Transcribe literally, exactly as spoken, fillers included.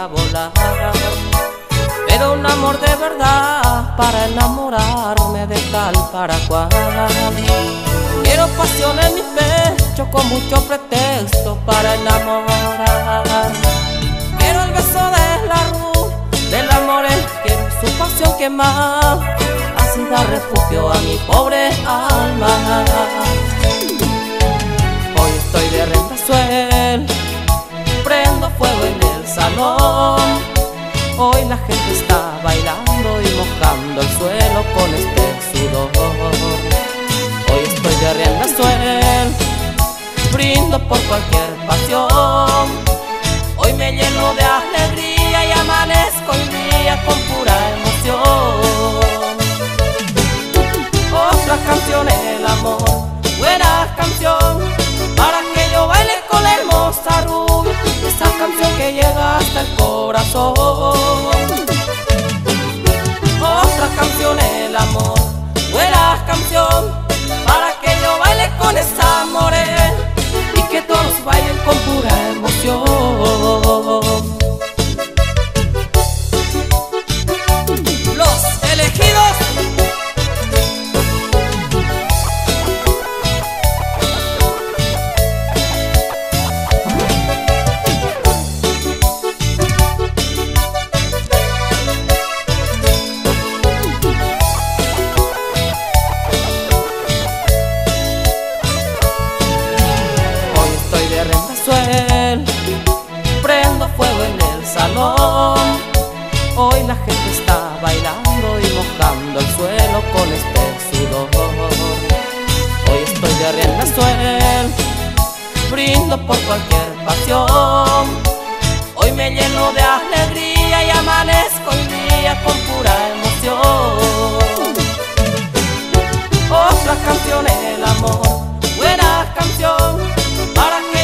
a volar, pero un amor de verdad para enamorarme de tal para cual. Quiero pasión en mi pecho con mucho pretexto para enamorar. Quiero el beso de la luz del amor, quiero su pasión quemar, así da refugio a mi pobre alma. Hoy estoy de renta suel, prendo fuego en el salón. Hoy la gente está bailando y mojando el suelo con este sudor. Hoy estoy de rienda suel, brindo por cualquier pasión. Hoy me lleno de alegría y amanezco el día con pura emoción. Otra canción, el amor, buena canción, para que yo baile con la hermosa rubia, esa canción que llega hasta el corazón. Otra canción, el amor, buena canción, para que yo baile con esa morena y que todos bailen con pura emoción. Los elegidos. Prendo fuego en el salón. Hoy la gente está bailando y mojando el suelo con este sudor. Hoy estoy de rienda suel, brindo por cualquier pasión. Hoy me lleno de alegría y amanezco el día con pura emoción. Otra canción, el amor, buena canción, para que